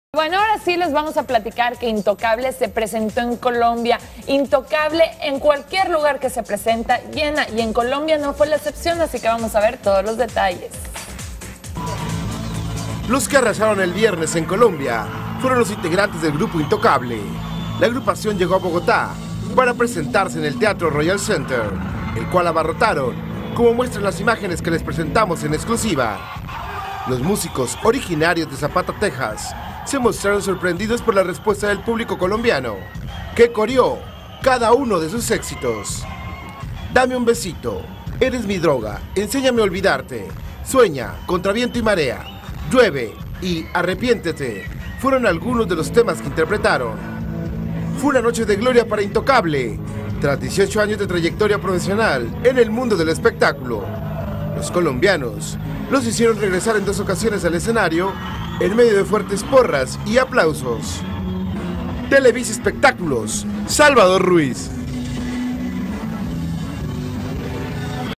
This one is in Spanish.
Bueno, ahora sí les vamos a platicar que Intocable se presentó en Colombia. Intocable en cualquier lugar que se presenta llena, y en Colombia no fue la excepción, así que vamos a ver todos los detalles. Los que arrasaron el viernes en Colombia fueron los integrantes del grupo Intocable. La agrupación llegó a Bogotá para presentarse en el Teatro Royal Center, el cual abarrotaron, como muestran las imágenes que les presentamos en exclusiva. Los músicos originarios de Zapata, Texas, se mostraron sorprendidos por la respuesta del público colombiano, que coreó cada uno de sus éxitos. Dame un besito, eres mi droga, enséñame a olvidarte, sueña, contra viento y marea, llueve y arrepiéntete fueron algunos de los temas que interpretaron. Fue una noche de gloria para Intocable, tras 18 años de trayectoria profesional en el mundo del espectáculo. Los colombianos los hicieron regresar en 2 ocasiones al escenario en medio de fuertes porras y aplausos. Televisa Espectáculos, Salvador Ruiz.